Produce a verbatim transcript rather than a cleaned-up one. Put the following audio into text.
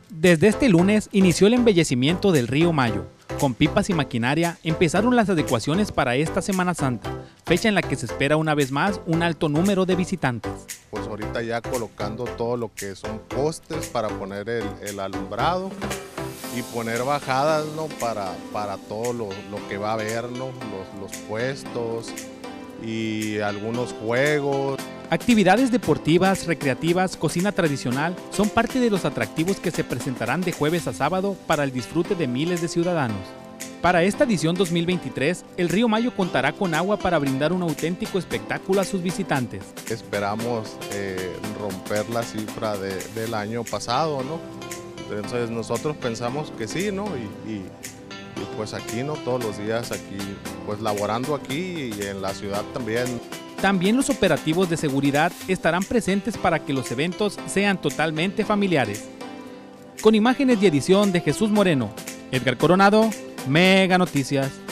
Desde este lunes inició el embellecimiento del río Mayo. Con pipas y maquinaria empezaron las adecuaciones para esta Semana Santa, fecha en la que se espera una vez más un alto número de visitantes. Pues ahorita ya colocando todo lo que son postes para poner el, el alumbrado y poner bajadas, ¿no? para, para todo lo, lo que va a haber, ¿no? los, los puestos y algunos juegos. Actividades deportivas, recreativas, cocina tradicional son parte de los atractivos que se presentarán de jueves a sábado para el disfrute de miles de ciudadanos. Para esta edición dos mil veintitrés, el río Mayo contará con agua para brindar un auténtico espectáculo a sus visitantes. Esperamos eh, romper la cifra de, del año pasado, ¿no? Entonces nosotros pensamos que sí, ¿no? Y, y, y pues aquí, ¿no? Todos los días aquí, pues laborando aquí y en la ciudad también. También los operativos de seguridad estarán presentes para que los eventos sean totalmente familiares. Con imágenes y edición de Jesús Moreno, Edgar Coronado, Mega Noticias.